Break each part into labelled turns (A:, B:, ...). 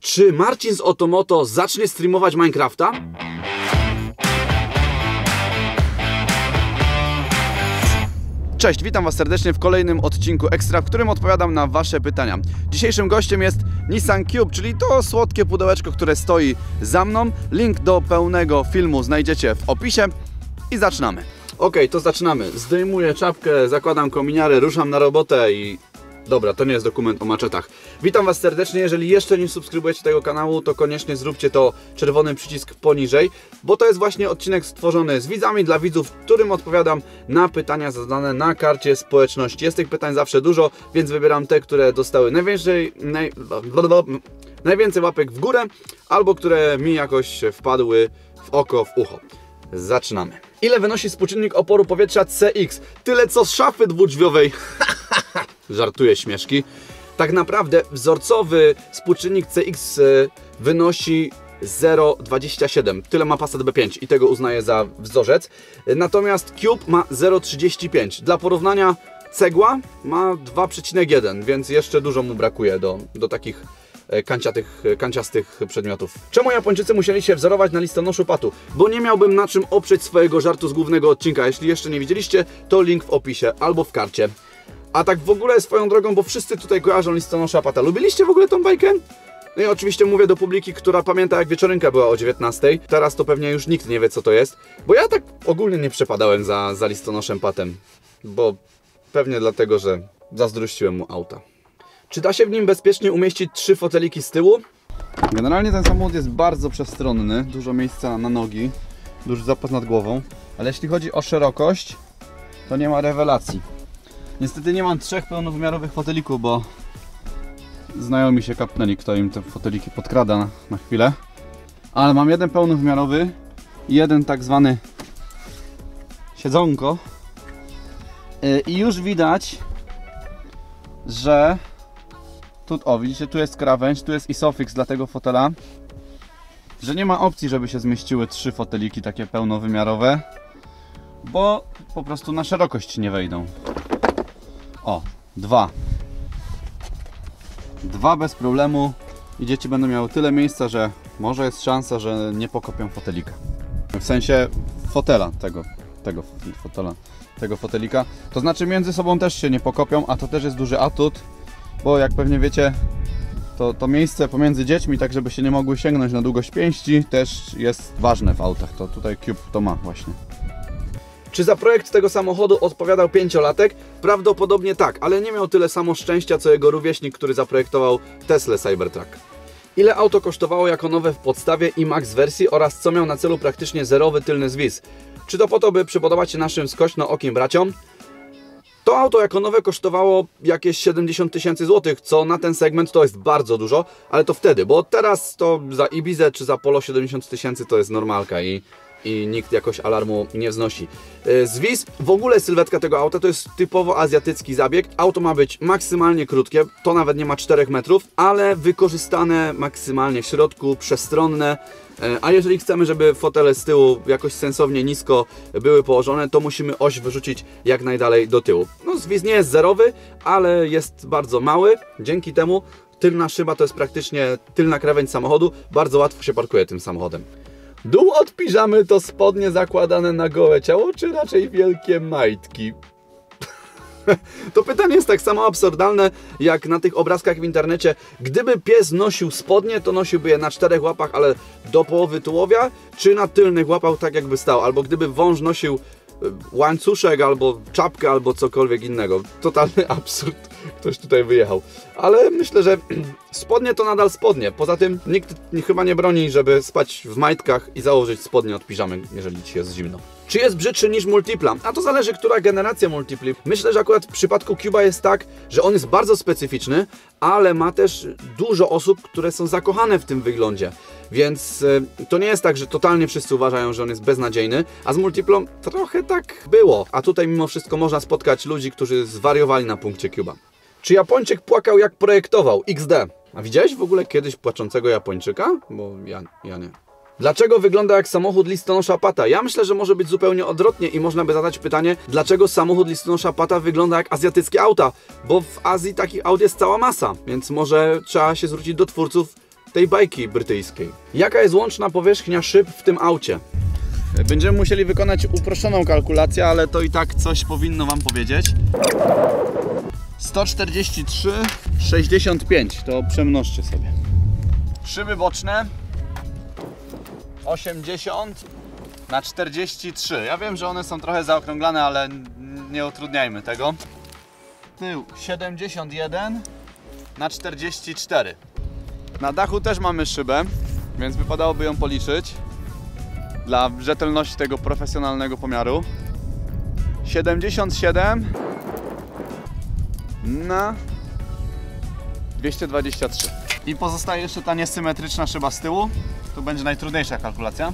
A: Czy Marcin z Otomoto zacznie streamować Minecrafta? Cześć, witam Was serdecznie w kolejnym odcinku Ekstra, w którym odpowiadam na Wasze pytania. Dzisiejszym gościem jest Nissan Cube, czyli to słodkie pudełeczko, które stoi za mną. Link do pełnego filmu znajdziecie w opisie i zaczynamy. Okej, to zaczynamy. Zdejmuję czapkę, zakładam kominiarę, ruszam na robotę i... Dobra, to nie jest dokument o maczetach. Witam Was serdecznie, jeżeli jeszcze nie subskrybujecie tego kanału, to koniecznie zróbcie to czerwonym przycisk poniżej, bo to jest właśnie odcinek stworzony z widzami, dla widzów, w którym odpowiadam na pytania zadane na karcie społeczności. Jest tych pytań zawsze dużo, więc wybieram te, które dostały najwięcej łapek w górę, albo które mi jakoś wpadły w oko, w ucho. Zaczynamy. Ile wynosi współczynnik oporu powietrza CX? Tyle co z szafy dwudrzwiowej. Żartuję, śmieszki. Tak naprawdę wzorcowy współczynnik CX wynosi 0,27. Tyle ma Passat B5 i tego uznaję za wzorzec. Natomiast Cube ma 0,35. Dla porównania cegła ma 2,1, więc jeszcze dużo mu brakuje do takich kanciastych przedmiotów. Czemu Japończycy musieli się wzorować na listonoszu Patu? Bo nie miałbym na czym oprzeć swojego żartu z głównego odcinka. Jeśli jeszcze nie widzieliście, to link w opisie albo w karcie. A tak w ogóle swoją drogą, bo wszyscy tutaj kojarzą listonosza Pata. Lubiliście w ogóle tą bajkę? No i oczywiście mówię do publiki, która pamięta, jak wieczorynka była o 19. Teraz to pewnie już nikt nie wie, co to jest. Bo ja tak ogólnie nie przepadałem za listonoszem Patem. Bo pewnie dlatego, że zazdrościłem mu auta. Czy da się w nim bezpiecznie umieścić 3 foteliki z tyłu? Generalnie ten samochód jest bardzo przestronny. Dużo miejsca na nogi. Duży zapas nad głową. Ale jeśli chodzi o szerokość, to nie ma rewelacji. Niestety nie mam 3 pełnowymiarowych fotelików, bo znajomi się kapnęli, kto im te foteliki podkrada na chwilę. Ale mam jeden pełnowymiarowy i jeden tak zwany siedzonko. I już widać, że tu, widzicie, tu jest krawędź, tu jest isofix dla tego fotela, że nie ma opcji, żeby się zmieściły 3 foteliki takie pełnowymiarowe, bo po prostu na szerokość nie wejdą. O, 2 bez problemu i dzieci będą miały tyle miejsca, że może jest szansa, że nie pokopią fotelika. W sensie fotela, tego fotelika. To znaczy między sobą też się nie pokopią, a to też jest duży atut, bo jak pewnie wiecie, to miejsce pomiędzy dziećmi, tak żeby się nie mogły sięgnąć na długość pięści, też jest ważne w autach. To tutaj Cube to ma właśnie. Czy za projekt tego samochodu odpowiadał 5-latek? Prawdopodobnie tak, ale nie miał tyle samo szczęścia, co jego rówieśnik, który zaprojektował Teslę Cybertruck. Ile auto kosztowało jako nowe w podstawie i max wersji oraz co miał na celu praktycznie zerowy tylny zwis? Czy to po to, by przypodobać się naszym skośno-okim braciom? To auto jako nowe kosztowało jakieś 70 000 złotych, co na ten segment to jest bardzo dużo, ale to wtedy, bo teraz to za Ibizę czy za Polo 70 000 to jest normalka i nikt jakoś alarmu nie wznosi. Zwis, w ogóle sylwetka tego auta to jest typowo azjatycki zabieg. Auto ma być maksymalnie krótkie, to nawet nie ma 4 metrów, ale wykorzystane maksymalnie w środku, przestronne. A jeżeli chcemy, żeby fotele z tyłu jakoś sensownie nisko były położone, to musimy oś wyrzucić jak najdalej do tyłu. No, zwis nie jest zerowy, ale jest bardzo mały. Dzięki temu tylna szyba to jest praktycznie tylna krawędź samochodu. Bardzo łatwo się parkuje tym samochodem. Dół od piżamy to spodnie zakładane na gołe ciało, czy raczej wielkie majtki? To pytanie jest tak samo absurdalne jak na tych obrazkach w internecie. Gdyby pies nosił spodnie, to nosiłby je na 4 łapach, ale do połowy tułowia, czy na tylnych łapach tak jakby stał? Albo gdyby wąż nosił łańcuszek, albo czapkę, albo cokolwiek innego. Totalny absurd. Ktoś tutaj wyjechał. Ale myślę, że spodnie to nadal spodnie. Poza tym nikt chyba nie broni, żeby spać w majtkach i założyć spodnie od piżamy, jeżeli ci jest zimno. Czy jest brzydszy niż Multipla? A to zależy, która generacja Multipli. Myślę, że akurat w przypadku Cube'a jest tak, że on jest bardzo specyficzny, ale ma też dużo osób, które są zakochane w tym wyglądzie. Więc to nie jest tak, że totalnie wszyscy uważają, że on jest beznadziejny, a z Multiplą trochę tak było. A tutaj mimo wszystko można spotkać ludzi, którzy zwariowali na punkcie Cube'a. Czy Japończyk płakał jak projektował? XD. A widziałeś w ogóle kiedyś płaczącego Japończyka? Bo ja nie. Dlaczego wygląda jak samochód listonosza Pata? Ja myślę, że może być zupełnie odwrotnie i można by zadać pytanie, dlaczego samochód listonosza Pata wygląda jak azjatyckie auta? Bo w Azji takich aut jest cała masa, więc może trzeba się zwrócić do twórców tej bajki brytyjskiej. Jaka jest łączna powierzchnia szyb w tym aucie? Będziemy musieli wykonać uproszczoną kalkulację, ale to i tak coś powinno Wam powiedzieć. 143,65, to przemnożcie sobie. Szyby boczne 80/43. Ja wiem, że one są trochę zaokrąglane, ale nie utrudniajmy tego. Tył 71/44. Na dachu też mamy szybę, więc wypadałoby ją policzyć dla rzetelności tego profesjonalnego pomiaru. 77/223. I pozostaje jeszcze ta niesymetryczna szyba z tyłu. Tu będzie najtrudniejsza kalkulacja.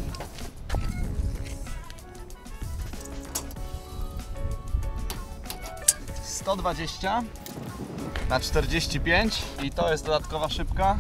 A: (120/45) i to jest dodatkowa szybka.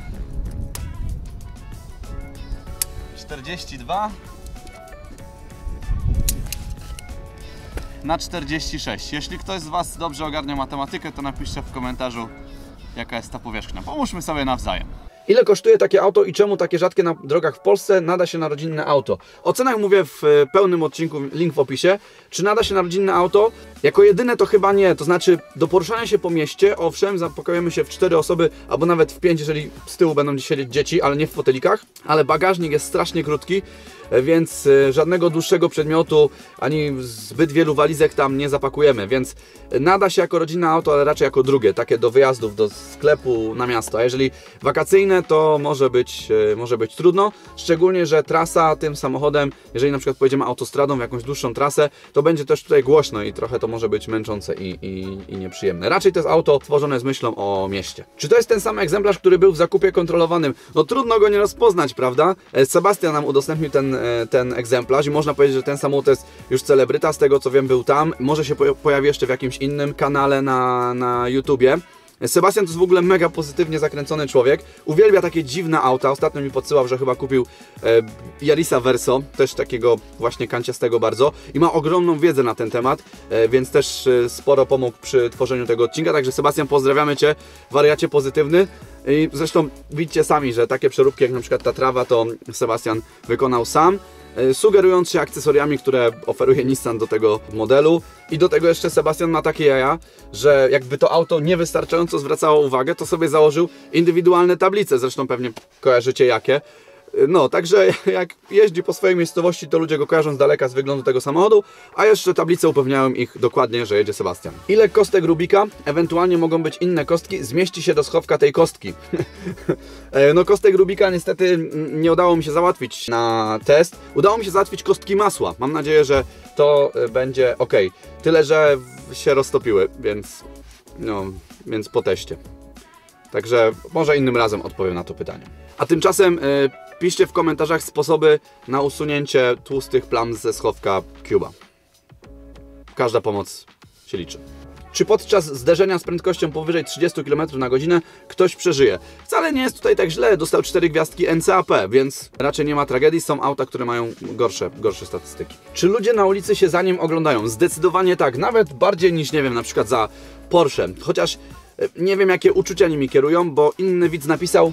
A: 42/46. Jeśli ktoś z Was dobrze ogarnia matematykę, to napiszcie w komentarzu, jaka jest ta powierzchnia. Pomóżmy sobie nawzajem. Ile kosztuje takie auto i czemu takie rzadkie na drogach w Polsce nada się na rodzinne auto? O cenach mówię w pełnym odcinku, link w opisie. Czy nada się na rodzinne auto? Jako jedyne to chyba nie, to znaczy do poruszania się po mieście, owszem, zapakujemy się w 4 osoby, albo nawet w 5, jeżeli z tyłu będą siedzieć dzieci, ale nie w fotelikach, ale bagażnik jest strasznie krótki, więc żadnego dłuższego przedmiotu, ani zbyt wielu walizek tam nie zapakujemy, więc nada się jako rodzinne auto, ale raczej jako drugie, takie do wyjazdów, do sklepu, na miasto, a jeżeli wakacyjne, to może być trudno, szczególnie, że trasa tym samochodem, jeżeli na przykład pojedziemy autostradą w jakąś dłuższą trasę, to będzie też tutaj głośno i trochę to może być męczące i nieprzyjemne. Raczej to jest auto stworzone z myślą o mieście. Czy to jest ten sam egzemplarz, który był w zakupie kontrolowanym? No trudno go nie rozpoznać, prawda? Sebastian nam udostępnił ten egzemplarz i można powiedzieć, że ten samochód to jest już celebryta, z tego co wiem był tam, może się pojawi jeszcze w jakimś innym kanale na YouTubie. Sebastian to jest w ogóle mega pozytywnie zakręcony człowiek, uwielbia takie dziwne auta, ostatnio mi podsyłał, że chyba kupił Yarisa Verso, też takiego właśnie kanciastego bardzo i ma ogromną wiedzę na ten temat, więc też sporo pomógł przy tworzeniu tego odcinka, także Sebastian, pozdrawiamy Cię, wariacie pozytywny. I zresztą widzicie sami, że takie przeróbki jak na przykład ta trawa to Sebastian wykonał sam, sugerując się akcesoriami, które oferuje Nissan do tego modelu. I do tego jeszcze Sebastian ma takie jaja, że jakby to auto niewystarczająco zwracało uwagę, to sobie założył indywidualne tablice, zresztą pewnie kojarzycie jakie. No, także jak jeździ po swojej miejscowości, to ludzie go kojarzą z daleka z wyglądu tego samochodu, a jeszcze tablice upewniają ich dokładnie, że jedzie Sebastian. Ile kostek Rubika, ewentualnie mogą być inne kostki, zmieści się do schowka tej kostki? No, kostek Rubika niestety nie udało mi się załatwić na test. Udało mi się załatwić kostki masła. Mam nadzieję, że to będzie ok. Tyle, że się roztopiły, więc po teście. Także może innym razem odpowiem na to pytanie. A tymczasem piszcie w komentarzach sposoby na usunięcie tłustych plam ze schowka Cuba. Każda pomoc się liczy. Czy podczas zderzenia z prędkością powyżej 30 km/h ktoś przeżyje? Wcale nie jest tutaj tak źle, dostał 4 gwiazdki NCAP, więc raczej nie ma tragedii, są auta, które mają gorsze statystyki. Czy ludzie na ulicy się za nim oglądają? Zdecydowanie tak, nawet bardziej niż, nie wiem, na przykład za Porsche, chociaż nie wiem, jakie uczucia nimi kierują, bo inny widz napisał: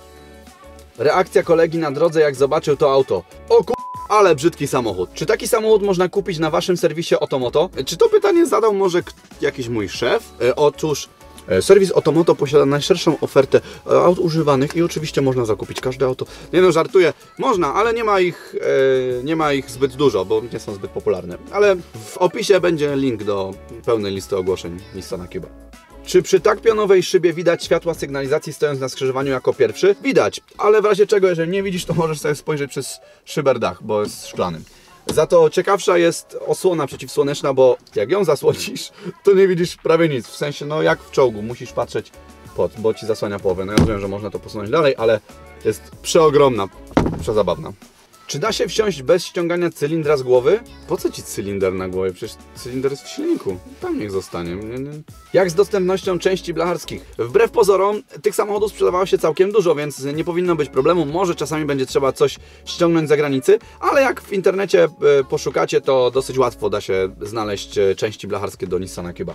A: reakcja kolegi na drodze, jak zobaczył to auto. O ale brzydki samochód. Czy taki samochód można kupić na Waszym serwisie Otomoto? Czy to pytanie zadał może jakiś mój szef? Otóż serwis Otomoto posiada najszerszą ofertę aut używanych i oczywiście można zakupić każde auto. Nie no, żartuję. Można, ale nie ma ich zbyt dużo, bo nie są zbyt popularne. Ale w opisie będzie link do pełnej listy ogłoszeń Nissana Cuba. Czy przy tak pionowej szybie widać światła sygnalizacji stojąc na skrzyżowaniu jako pierwszy? Widać, ale w razie czego, jeżeli nie widzisz, to możesz sobie spojrzeć przez szyberdach, bo jest szklany. Za to ciekawsza jest osłona przeciwsłoneczna, bo jak ją zasłonisz, to nie widzisz prawie nic. W sensie, no jak w czołgu, musisz patrzeć bo ci zasłania połowę. No ja wiem, że można to posunąć dalej, ale jest przeogromna, przezabawna. Czy da się wsiąść bez ściągania cylindra z głowy? Po co ci cylinder na głowie? Przecież cylinder jest w silniku. Tam niech zostanie. Jak z dostępnością części blacharskich? Wbrew pozorom tych samochodów sprzedawało się całkiem dużo, więc nie powinno być problemu. Może czasami będzie trzeba coś ściągnąć z zagranicy, ale jak w internecie poszukacie, to dosyć łatwo da się znaleźć części blacharskie do Nissana Cuba.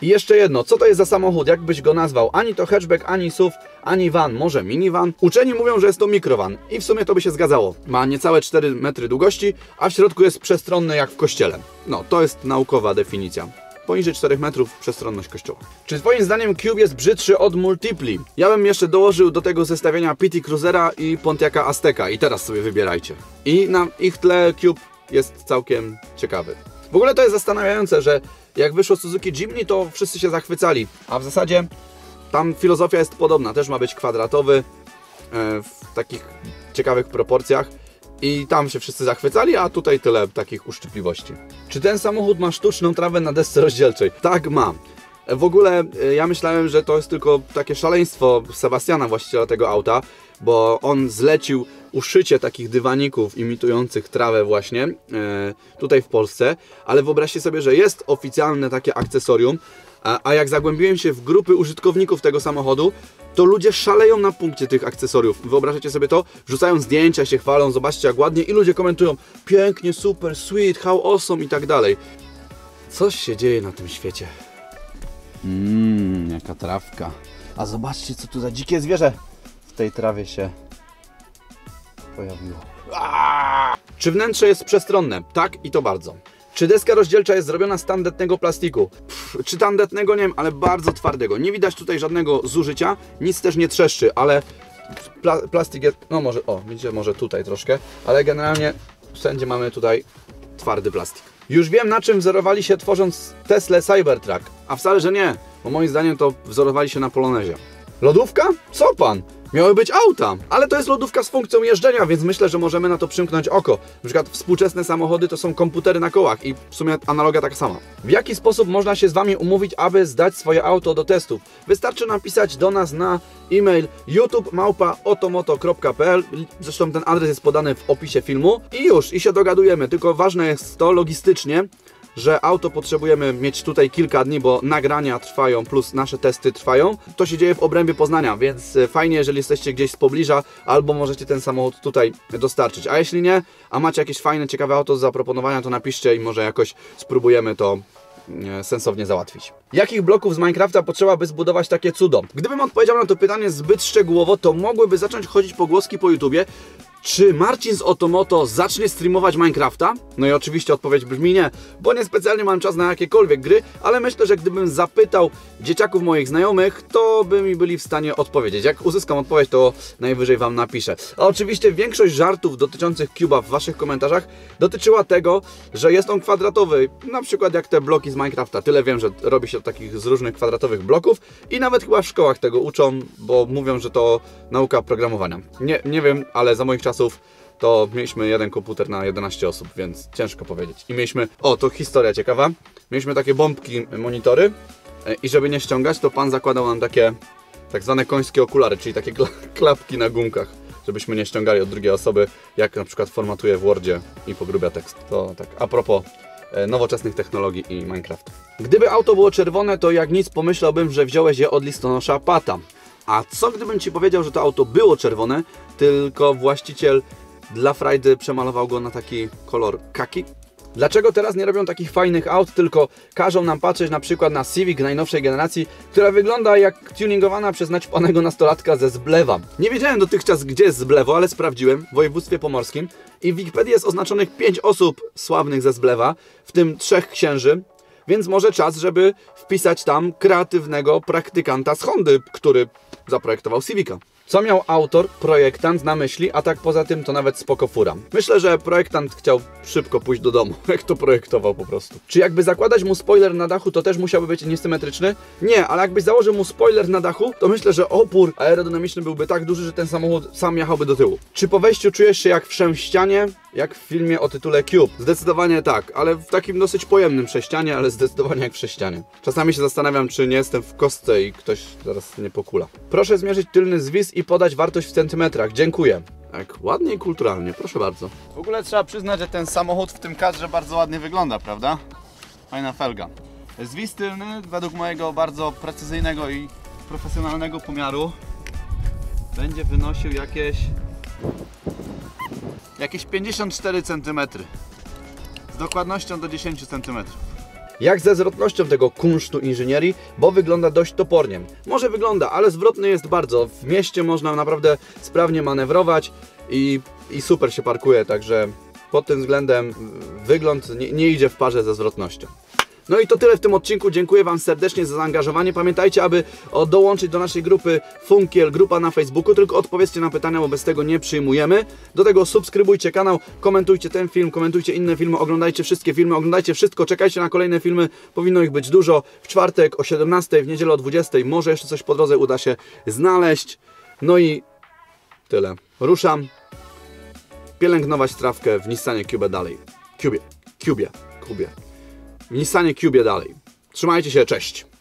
A: I jeszcze jedno, co to jest za samochód, jak byś go nazwał? Ani to hatchback, ani SUV, ani van, może minivan. Uczeni mówią, że jest to mikrovan i w sumie to by się zgadzało. Ma niecałe 4 metry długości, a w środku jest przestronny jak w kościele. No, to jest naukowa definicja. Poniżej 4 metrów przestronność kościoła. Czy twoim zdaniem Cube jest brzydszy od Multipli? Ja bym jeszcze dołożył do tego zestawienia PT Cruisera i Pontiaca Azteka i teraz sobie wybierajcie. I na ich tle Cube jest całkiem ciekawy. W ogóle to jest zastanawiające, że jak wyszło Suzuki Jimny, to wszyscy się zachwycali, a w zasadzie tam filozofia jest podobna, też ma być kwadratowy, w takich ciekawych proporcjach i tam się wszyscy zachwycali, a tutaj tyle takich uszczypliwości. Czy ten samochód ma sztuczną trawę na desce rozdzielczej? Tak, ma. W ogóle ja myślałem, że to jest tylko takie szaleństwo Sebastiana, właściciela tego auta, bo on zlecił uszycie takich dywaników imitujących trawę właśnie tutaj w Polsce, ale wyobraźcie sobie, że jest oficjalne takie akcesorium, a jak zagłębiłem się w grupy użytkowników tego samochodu, to ludzie szaleją na punkcie tych akcesoriów. Wyobrażacie sobie to? Wrzucają zdjęcia, się chwalą, zobaczcie jak ładnie i ludzie komentują pięknie, super, sweet, how awesome i tak dalej. Coś się dzieje na tym świecie. Jaka trawka. A zobaczcie, co tu za dzikie zwierzę w tej trawie się pojawiło. Czy wnętrze jest przestronne? Tak i to bardzo. Czy deska rozdzielcza jest zrobiona z tandetnego plastiku? Czy tandetnego? Nie wiem, ale bardzo twardego. Nie widać tutaj żadnego zużycia, nic też nie trzeszczy, ale plastik jest, no może, o, widzicie, może tutaj troszkę, ale generalnie wszędzie mamy tutaj twardy plastik. Już wiem, na czym wzorowali się tworząc Tesla Cybertruck, a wcale, że nie, bo moim zdaniem to wzorowali się na Polonezie. Lodówka? Co pan? Miały być auta, ale to jest lodówka z funkcją jeżdżenia, więc myślę, że możemy na to przymknąć oko. Na przykład współczesne samochody to są komputery na kołach i w sumie analogia taka sama. W jaki sposób można się z Wami umówić, aby zdać swoje auto do testów? Wystarczy napisać do nas na e-mail youtube@otomoto.pl. Zresztą ten adres jest podany w opisie filmu i już, i się dogadujemy. Tylko ważne jest to logistycznie, że auto potrzebujemy mieć tutaj kilka dni, bo nagrania trwają plus nasze testy trwają. To się dzieje w obrębie Poznania, więc fajnie, jeżeli jesteście gdzieś z pobliża, albo możecie ten samochód tutaj dostarczyć. A jeśli nie, a macie jakieś fajne, ciekawe auto do zaproponowania, to napiszcie i może jakoś spróbujemy to sensownie załatwić. Jakich bloków z Minecrafta potrzeba, by zbudować takie cudo? Gdybym odpowiedział na to pytanie zbyt szczegółowo, to mogłyby zacząć chodzić pogłoski po YouTubie. Czy Marcin z Otomoto zacznie streamować Minecrafta? No i oczywiście odpowiedź brzmi nie, bo niespecjalnie mam czas na jakiekolwiek gry, ale myślę, że gdybym zapytał dzieciaków moich znajomych, to by mi byli w stanie odpowiedzieć. Jak uzyskam odpowiedź, to najwyżej Wam napiszę. A oczywiście większość żartów dotyczących Cube'a w Waszych komentarzach dotyczyła tego, że jest on kwadratowy, na przykład jak te bloki z Minecrafta. Tyle wiem, że robi się takich z różnych kwadratowych bloków i nawet chyba w szkołach tego uczą, bo mówią, że to nauka programowania. Nie wiem, ale za moich czasów to mieliśmy jeden komputer na 11 osób, więc ciężko powiedzieć. I mieliśmy, o to historia ciekawa, mieliśmy takie bombki monitory i żeby nie ściągać, to pan zakładał nam takie tak zwane końskie okulary, czyli takie klapki na gumkach, żebyśmy nie ściągali od drugiej osoby, jak na przykład formatuje w Wordzie i pogrubia tekst. To tak a propos nowoczesnych technologii i Minecraft. Gdyby auto było czerwone, to jak nic pomyślałbym, że wziąłeś je od listonosza Pata. A co gdybym Ci powiedział, że to auto było czerwone, tylko właściciel dla frajdy przemalował go na taki kolor kaki? Dlaczego teraz nie robią takich fajnych aut, tylko każą nam patrzeć na przykład na Civic najnowszej generacji, która wygląda jak tuningowana przez naćpanego nastolatka ze Zblewa? Nie wiedziałem dotychczas, gdzie jest Zblewo, ale sprawdziłem w województwie pomorskim i w Wikipedii jest oznaczonych 5 osób sławnych ze Zblewa, w tym 3 księży, więc może czas, żeby wpisać tam kreatywnego praktykanta z Hondy, który zaprojektował Civica. Co miał autor, projektant na myśli, a tak poza tym to nawet spoko fura. Myślę, że projektant chciał szybko pójść do domu, jak to projektował po prostu. Czy jakby zakładać mu spoiler na dachu, to też musiałby być niesymetryczny? Nie, ale jakbyś założył mu spoiler na dachu, to myślę, że opór aerodynamiczny byłby tak duży, że ten samochód sam jechałby do tyłu. Czy po wejściu czujesz się jak w sześcianie? Jak w filmie o tytule Cube? Zdecydowanie tak, ale w takim dosyć pojemnym sześcianie, ale zdecydowanie jak w sześcianie. Czasami się zastanawiam, czy nie jestem w kostce i ktoś zaraz nie pokula. Proszę zmierzyć tylny zwis i podać wartość w centymetrach. Dziękuję. Tak, ładnie i kulturalnie, proszę bardzo. W ogóle trzeba przyznać, że ten samochód w tym kadrze bardzo ładnie wygląda, prawda? Fajna felga. Zwis tylny, według mojego bardzo precyzyjnego i profesjonalnego pomiaru, będzie wynosił jakieś 54 cm. Z dokładnością do 10 cm. Jak ze zwrotnością tego kunsztu inżynierii, bo wygląda dość topornie. Może wygląda, ale zwrotny jest bardzo. W mieście można naprawdę sprawnie manewrować i super się parkuje, także pod tym względem wygląd nie idzie w parze ze zwrotnością. No i to tyle w tym odcinku. Dziękuję Wam serdecznie za zaangażowanie. Pamiętajcie, aby dołączyć do naszej grupy Funkiel, grupa na Facebooku. Tylko odpowiedzcie na pytania, bo bez tego nie przyjmujemy. Do tego subskrybujcie kanał, komentujcie ten film, komentujcie inne filmy, oglądajcie wszystkie filmy, oglądajcie wszystko, czekajcie na kolejne filmy. Powinno ich być dużo. W czwartek o 17, w niedzielę o 20. Może jeszcze coś po drodze uda się znaleźć. No i tyle. Ruszam pielęgnować trawkę w Nissanie Cube dalej. Cubie. W Nissanie Cube dalej. Trzymajcie się, cześć!